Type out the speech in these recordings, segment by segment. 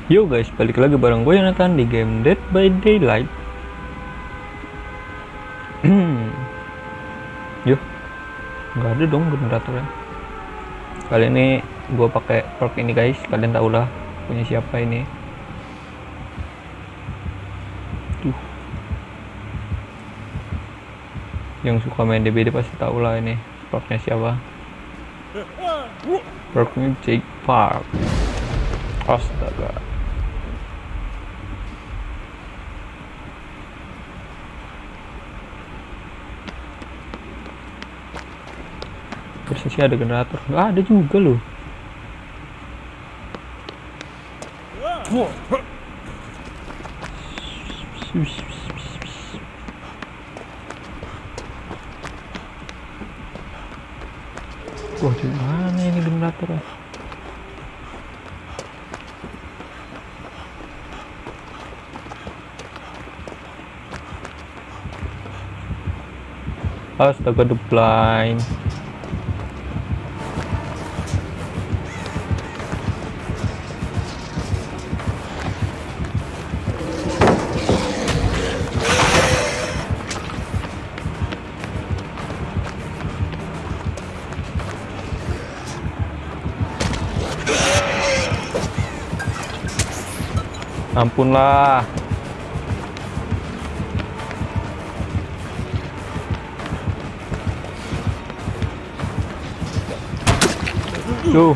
Yo guys, balik lagi bareng gue Yonatan di game Dead by Daylight. Yo, nggak ada dong generatornya. Kali ini gue pakai perk ini guys, kalian tau lah punya siapa ini. Tuh, yang suka main DBD pasti tau lah ini perknya siapa. Perknya Jake Park. Astaga. Persisnya ada generator, nggak ada juga loh. Wah, di mana ini generatornya? Astaga, the blind. Ampunlah. Tuh.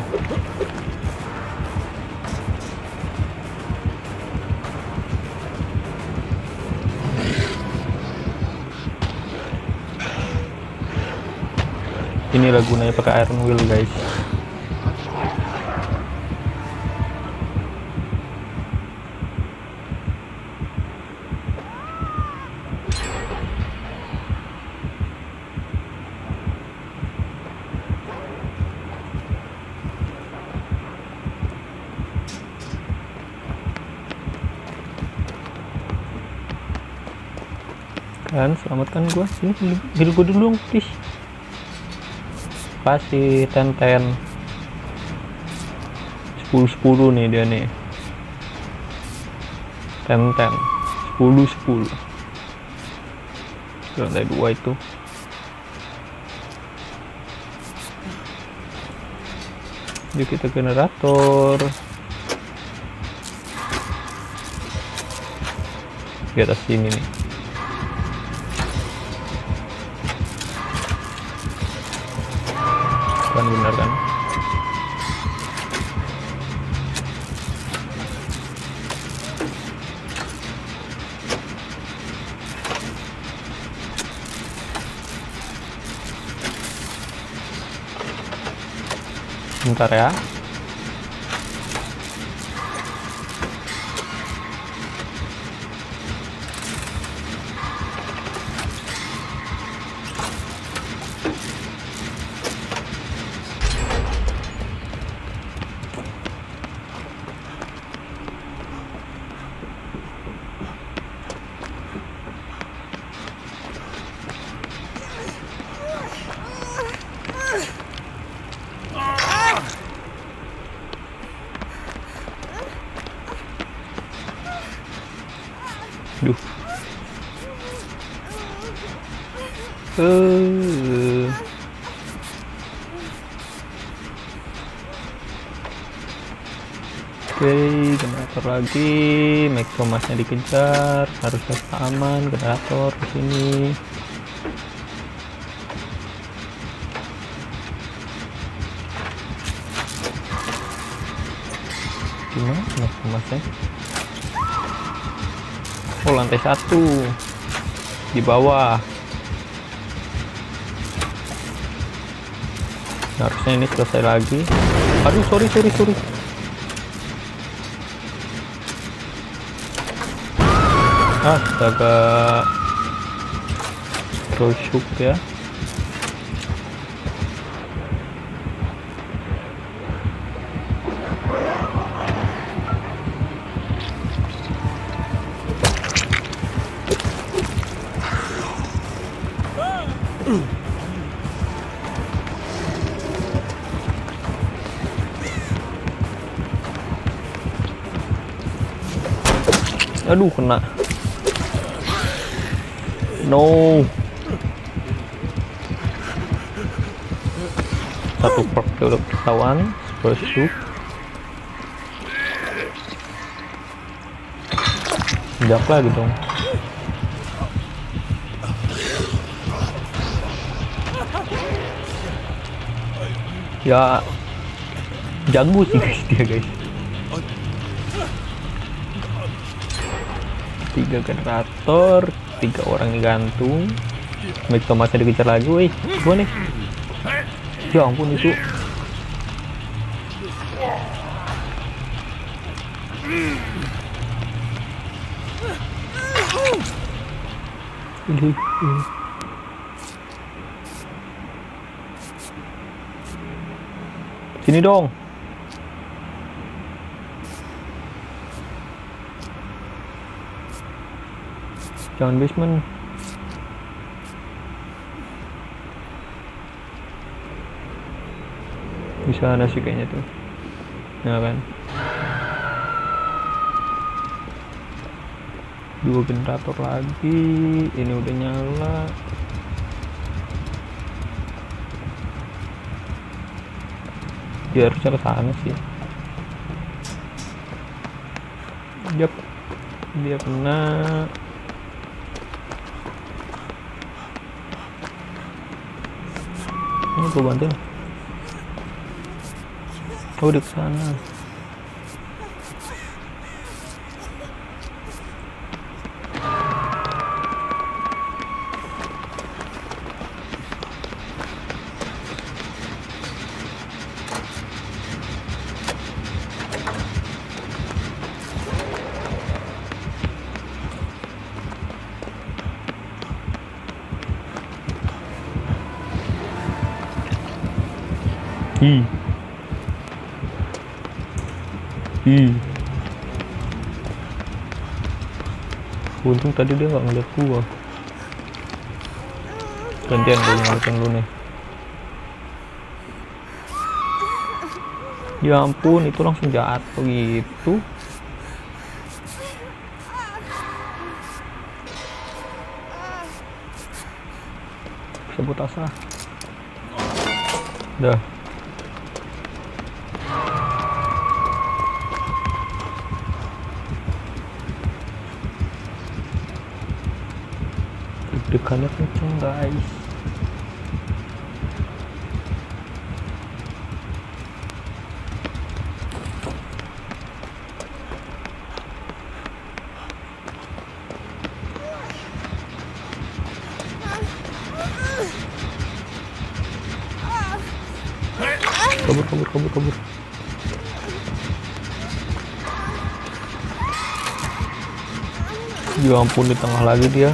Inilah gunanya pakai iron wheel guys. Kan selamatkan gua sini, heal gua dulu please. Pasti 10 10 nih dia nih. 10 10 lantai 2 itu. Yuk kita generator di atas sini nih. Kan benar kan? Bentar ya. Duh. Oke, generator lagi. Make Thomasnya dikejar, harus aman. Generator ke sini. Gimana Make Thomasnya? Oh, lantai 1 di bawah. Harusnya ini selesai lagi. Aduh, sorry. Astaga, rusuk ya. Aduh, kena. No. Satu perk udah ketahuan. Bersyuk. Jak lagi dong. Ya, jago sih guys dia guys. 3 generator, 3 orang digantung. Mike Thomasnya dikejar lagi, woi. Gua nih. Ya ampun itu. Ini. Sini dong. Jangan basement. Bisa nasi kayaknya tuh. Ya kan. 2 generator lagi. Ini udah nyala. Dia harusnya ke sana sih. Yap. Dia kena. Ini gue bantuin. Oh, di sana. Untung tadi dia nggak ngeliat gua. Gantian gue ngeliatin lu nih. Ya ampun, itu langsung jatuh gitu. Sebut asa. Dah. Dekannya kenceng guys. Kabur. Ya ampun, di tengah lagi dia.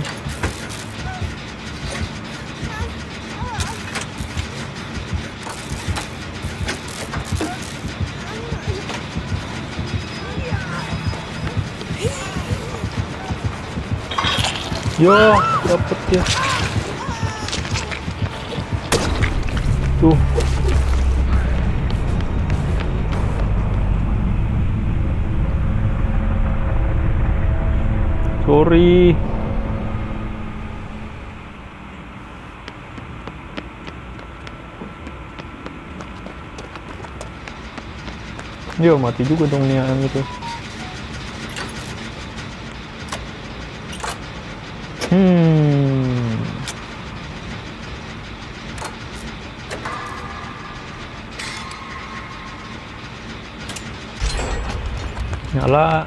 Yo, dapet ya. Tuh. Sorry. Yo, mati juga dong nih ayam itu. Nyala.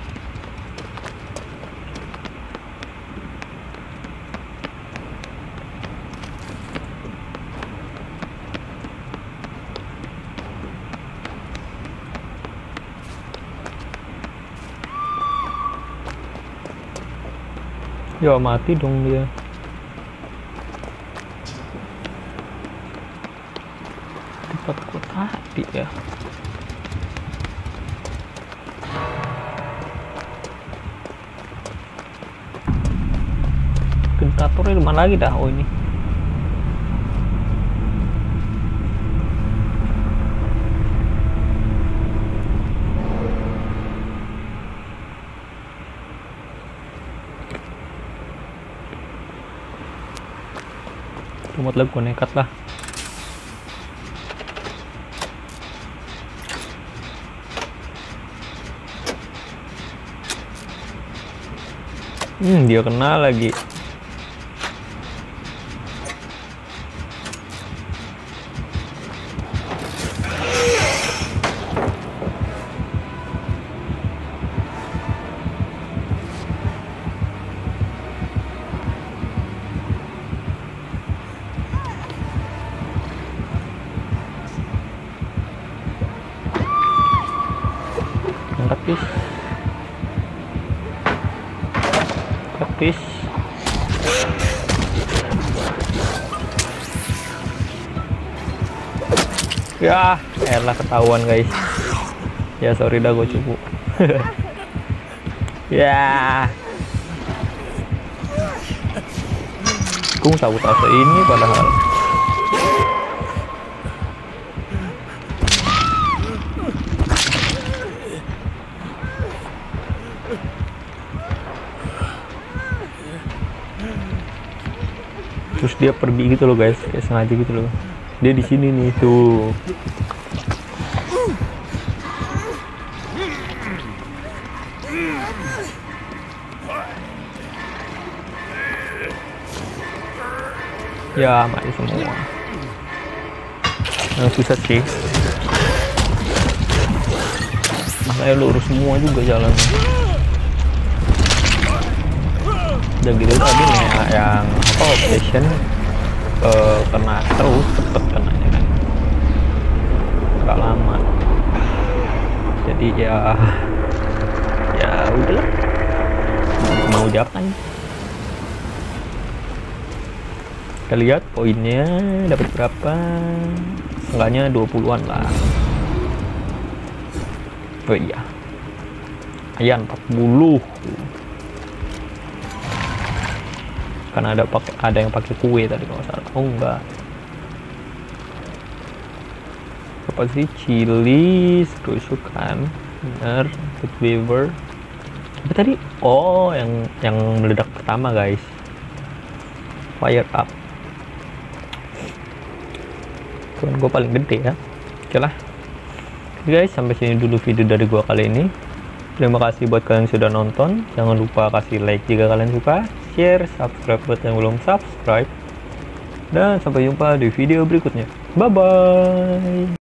Ya mati dong dia. Tempat gua tadi ya. Generatornya di mana lagi dah? Oh ini. Cuma lah gue nekat lah. Dia kena lagi. Angkat bis. Ya elah, ketahuan guys. Ya sorry dah, gue cukup. Ya gue tahu ini padahal. Terus dia pergi gitu loh guys, kayak sengaja gitu loh. Dia di sini nih tuh. Ya mati semua. Yang susah sih, makanya lurus semua juga jalannya. Udah gitu tadi nih yang apa, obsession kena terus, cepet kenanya kan, gak lama. Jadi ya udahlah, mau jangan. Kita lihat poinnya dapat berapa. Enggaknya 20-an lah. Oh iya, Ayan 40. Kan ada yang pakai kue tadi kalau salah. Oh enggak, apa sih, chili tusukan, bener, good beaver. Apa tadi? Oh, yang meledak pertama guys, fire up. Tuan gue paling gede ya. Oke lah guys, sampai sini dulu video dari gua kali ini. Terima kasih buat kalian yang sudah nonton. Jangan lupa kasih like jika kalian suka, share, subscribe buat yang belum subscribe, dan sampai jumpa di video berikutnya. Bye bye.